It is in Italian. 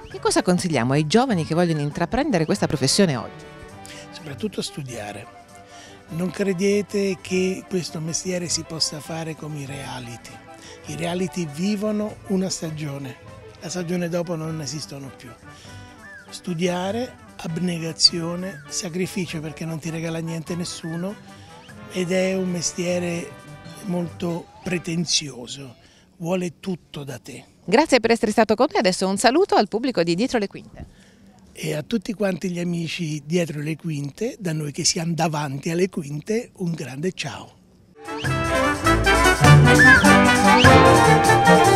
Che cosa consigliamo ai giovani che vogliono intraprendere questa professione oggi? Soprattutto studiare. Non credete che questo mestiere si possa fare come i reality. I reality vivono una stagione, la stagione dopo non esistono più. Studiare, abnegazione, sacrificio perché non ti regala niente nessuno ed è un mestiere molto pretenzioso, vuole tutto da te. Grazie per essere stato con noi, adesso un saluto al pubblico di Dietro le Quinte. E a tutti quanti gli amici dietro le quinte, da noi che siamo davanti alle quinte, un grande ciao.